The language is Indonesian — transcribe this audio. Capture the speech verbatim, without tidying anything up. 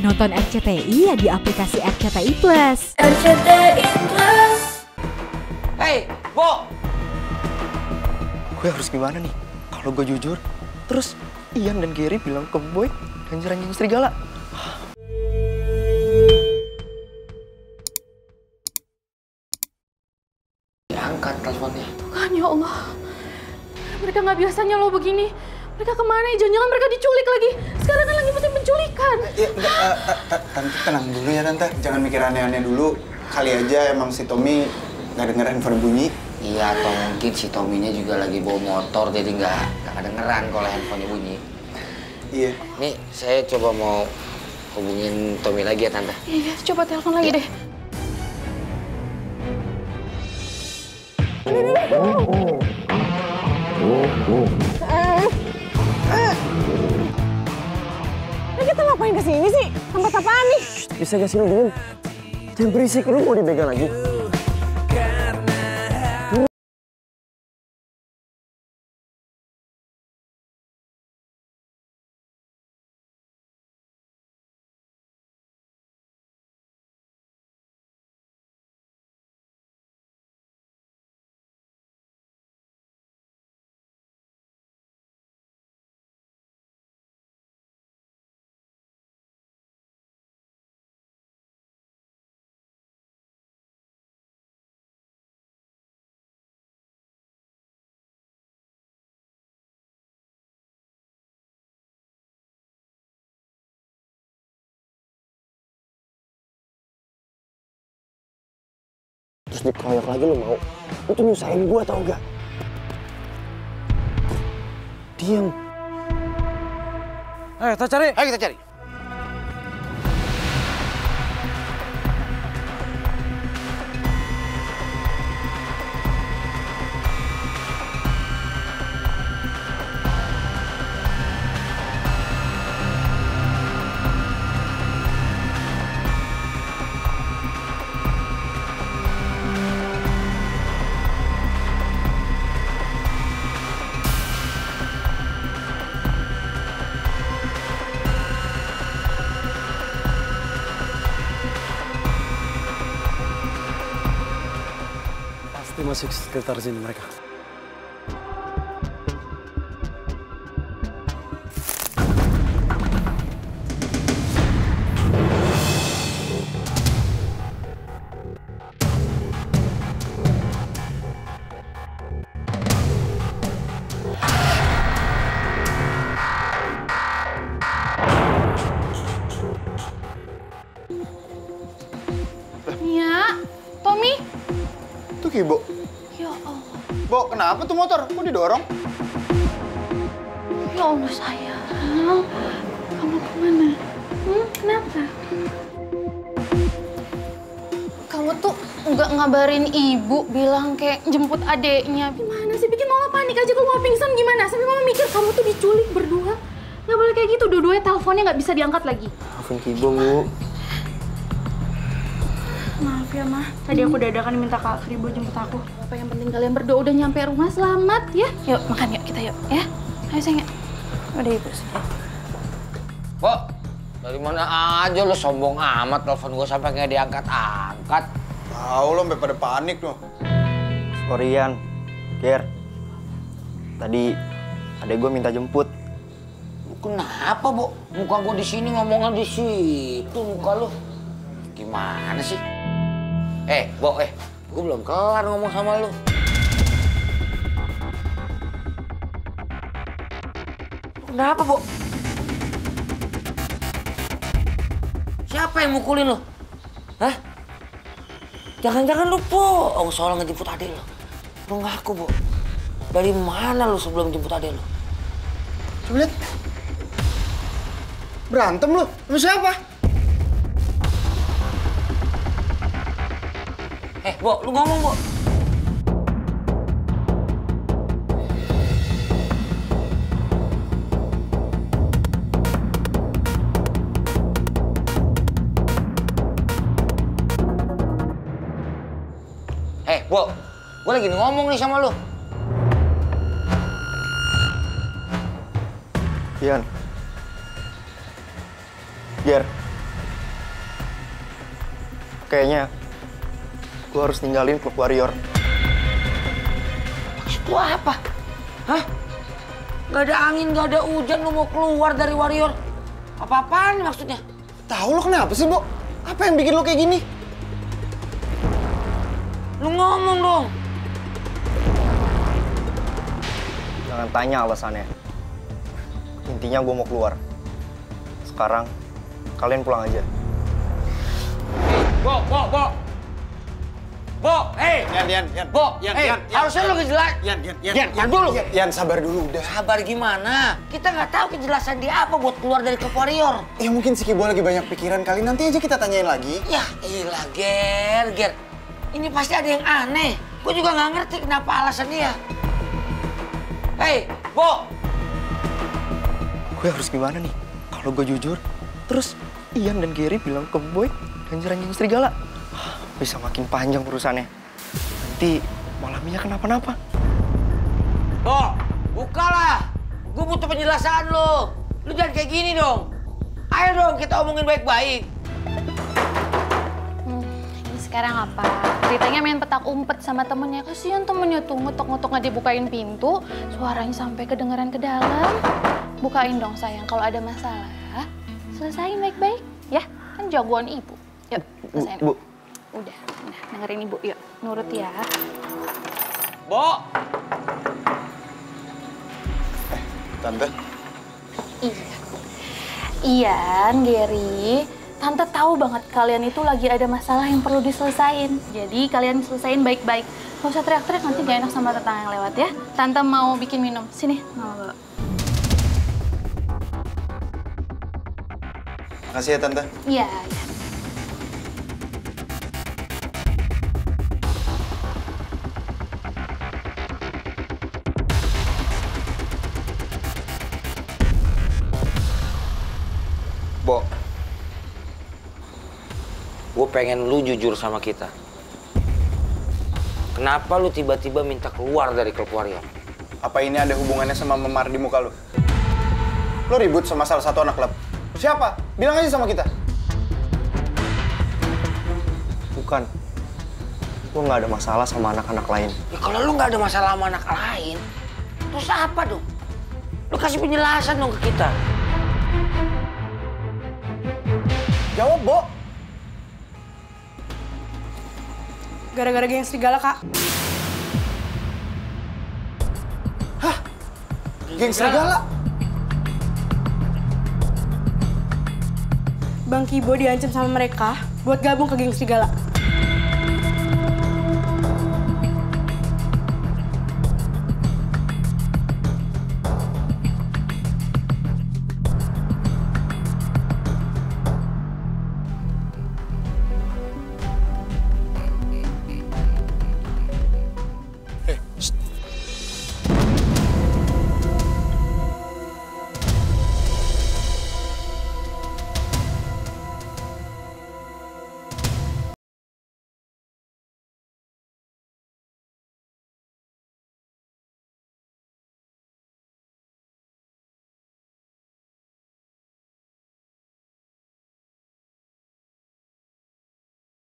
Nonton R C T I ya di aplikasi R C T I Plus. R C T I Plus. Hei, Bo! Gue harus gimana nih? Kalau gue jujur, terus Ian dan Gary bilang ke Boy dan nyerangin serigala. Angkat teleponnya. Tuhan, ya Allah. Mereka nggak biasanya lo begini. Mereka kemana ya? Jangan-jangan mereka diculik lagi. Sekarang kan lagi musim penculikan. Ya, enggak, uh, uh, uh, Tante tenang dulu ya Tante. Jangan mikir aneh-aneh dulu. Kali aja emang si Tommy nggak denger handphone bunyi. Iya, atau mungkin si Tommy-nya juga lagi bawa motor, jadi nggak nggak kedengeran kalau handphonenya bunyi. Iya. Nih, saya coba mau hubungin Tommy lagi ya, Tante. Iya, coba telepon lagi deh. Ini kita ngapain kesini sih? Tempat apaan nih? Bisa gak sih lu diem? Jangan berisik, lu mau dibegal lagi? Terus dikeroyok lagi lu mau? Lu tuh nyusahin gua tau gak? Diam. Ayo kita cari. Ayo kita cari. Pasti masuk sekitar sini mereka. Mia, Tommy. Tuh Kibo. Ya Allah. Bo, kenapa tuh motor? Kok didorong? Ya Allah sayang. Kamu kemana? Hmm, kenapa? Kamu tuh nggak ngabarin ibu, bilang kayak jemput adeknya. Gimana sih? Bikin mama panik aja kalau mau pingsan gimana? Sampai mama mikir kamu tuh diculik berdua. Nggak boleh kayak gitu, dua-duanya teleponnya nggak bisa diangkat lagi. Maafin Kibo, Bu. Maaf ya, Ma. Tadi aku dadakan minta Kak Kribo jemput aku. Apa yang penting kalian berdua udah nyampe rumah selamat ya? Yuk, makan yuk kita yuk, ya. Ayo sayang. Udah ibu sudah. Bo, dari mana aja lu sombong amat, telepon gua sampai nggak diangkat-angkat. Tahu lo sampai pada panik loh. Sorry Ian, Ger. Tadi adek gue minta jemput. Kenapa, Bo? Muka gua di sini ngomongnya di situ muka lu. Gimana sih? Eh, Bo, eh, gua belum kelar ngomong sama lu. Kenapa, Bo? Siapa yang mukulin lu? Hah? Jangan-jangan lu bohong soal ngejemput adek lu. Lu ngaku, Bo. Dari mana lu sebelum jemput adek lu? Coba lihat. Berantem lu? Lu siapa? Eh, Bo, lu ngomong, Bo. Eh, Bo, gue lagi ngomong nih sama lu. Ian. Ger. Kayaknya gue harus ninggalin klub warrior. Maksud lu apa? Hah? Gak ada angin, gak ada hujan, lu mau keluar dari warrior? Apa-apaan maksudnya? Tahu lo kenapa sih, Bo? Apa yang bikin lo kayak gini? Lu ngomong dong. Jangan tanya alasannya. Intinya gue mau keluar. Sekarang, kalian pulang aja. Bo, Bo, Bo. Bo, hei. Yan, Yan, Yan. Bo, Yan, hey, Yan, Yan. harusnya lu kejelas. Yan, Yan, Yan. Yan, Yan, dulu. Yan, Yan, sabar dulu udah. Sabar gimana? Kita nggak tahu kejelasan dia apa buat keluar dari klub warrior. Ya mungkin si Kibo lagi banyak pikiran kali. Nanti aja kita tanyain lagi. Ya, ilah, Ger, Ger. Ini pasti ada yang aneh. Gue juga nggak ngerti kenapa alasan dia. Hei, Bo. Gue harus gimana nih? Kalau gue jujur, terus Ian dan Gary bilang ke Boy dan nyerang serigala. Bisa makin panjang urusannya. Nanti malamnya kenapa-napa. Bo, bukalah. Gue butuh penjelasan lo. Lu jangan kayak gini dong. Ayo dong kita omongin baik-baik. Hmm, ini sekarang apa? Ceritanya main petak umpet sama temennya. Kasihan temennya tuh ngetok-ngetok nggak dibukain pintu. Suaranya sampai kedengeran ke dalam. Bukain dong sayang, kalau ada masalah, selesain baik-baik, ya? Kan jagoan ibu. Yuk, selesain. Bu, Bu. Udah, nah dengerin ibu, yuk. Nurut ya. Bo. Eh, Tante. Iya. Ian, Gary, Tante tahu banget kalian itu lagi ada masalah yang perlu diselesain. Jadi kalian selesain baik-baik. Gak usah teriak-teriak, nanti gak enak sama tetangga yang lewat ya. Tante mau bikin minum. Sini, Mama bawa. Makasih ya, Tante. Iya, iya. Bo, gue pengen lu jujur sama kita. Kenapa lu tiba-tiba minta keluar dari klub warrior? Apa ini ada hubungannya sama memar di muka lu? Lo ribut sama salah satu anak klub? Siapa? Bilang aja sama kita. Bukan. Gue nggak ada masalah sama anak-anak lain. Ya kalau lu nggak ada masalah sama anak lain, terus apa dong? Lu kasih penjelasan dong ke kita. Jawab, Bo. Gara-gara geng serigala, Kak. Hah? Geng serigala? Bang Kibo diancam sama mereka buat gabung ke geng serigala.